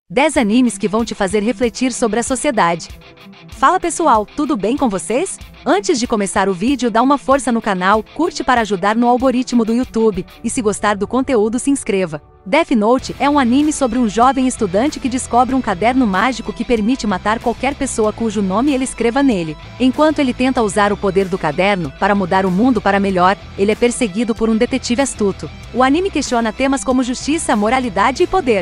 10 animes que vão te fazer refletir sobre a sociedade. Fala pessoal, tudo bem com vocês? Antes de começar o vídeo, dá uma força no canal, curte para ajudar no algoritmo do YouTube, e se gostar do conteúdo se inscreva. Death Note é um anime sobre um jovem estudante que descobre um caderno mágico que permite matar qualquer pessoa cujo nome ele escreva nele. Enquanto ele tenta usar o poder do caderno para mudar o mundo para melhor, ele é perseguido por um detetive astuto. O anime questiona temas como justiça, moralidade e poder.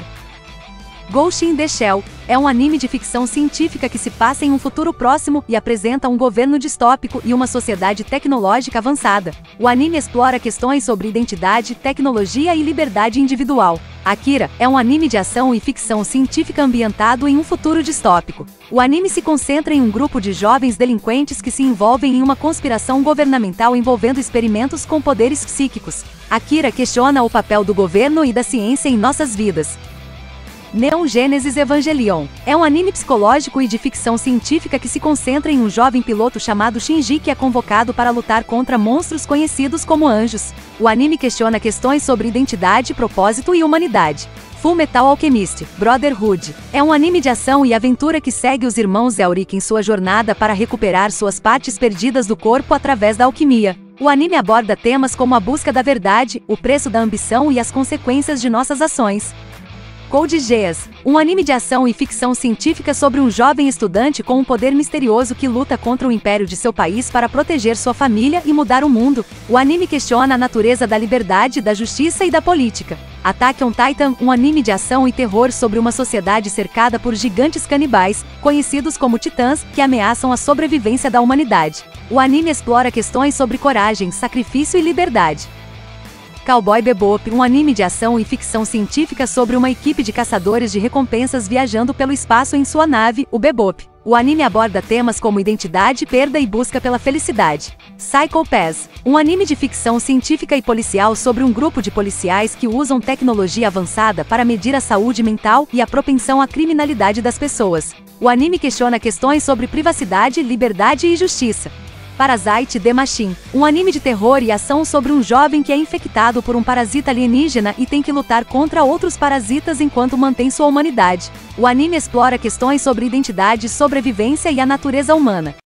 Ghost in the Shell é um anime de ficção científica que se passa em um futuro próximo e apresenta um governo distópico e uma sociedade tecnológica avançada. O anime explora questões sobre identidade, tecnologia e liberdade individual. Akira é um anime de ação e ficção científica ambientado em um futuro distópico. O anime se concentra em um grupo de jovens delinquentes que se envolvem em uma conspiração governamental envolvendo experimentos com poderes psíquicos. Akira questiona o papel do governo e da ciência em nossas vidas. Neon Genesis Evangelion é um anime psicológico e de ficção científica que se concentra em um jovem piloto chamado Shinji que é convocado para lutar contra monstros conhecidos como anjos. O anime questiona questões sobre identidade, propósito e humanidade. Fullmetal Alchemist Brotherhood é um anime de ação e aventura que segue os irmãos Elric em sua jornada para recuperar suas partes perdidas do corpo através da alquimia. O anime aborda temas como a busca da verdade, o preço da ambição e as consequências de nossas ações. Code Geass, um anime de ação e ficção científica sobre um jovem estudante com um poder misterioso que luta contra o império de seu país para proteger sua família e mudar o mundo. O anime questiona a natureza da liberdade, da justiça e da política. Attack on Titan, um anime de ação e terror sobre uma sociedade cercada por gigantes canibais, conhecidos como titãs, que ameaçam a sobrevivência da humanidade. O anime explora questões sobre coragem, sacrifício e liberdade. Cowboy Bebop, um anime de ação e ficção científica sobre uma equipe de caçadores de recompensas viajando pelo espaço em sua nave, o Bebop. O anime aborda temas como identidade, perda e busca pela felicidade. Psycho Pass, um anime de ficção científica e policial sobre um grupo de policiais que usam tecnologia avançada para medir a saúde mental e a propensão à criminalidade das pessoas. O anime questiona questões sobre privacidade, liberdade e justiça. Parasite The Machine, um anime de terror e ação sobre um jovem que é infectado por um parasita alienígena e tem que lutar contra outros parasitas enquanto mantém sua humanidade. O anime explora questões sobre identidade, sobrevivência e a natureza humana.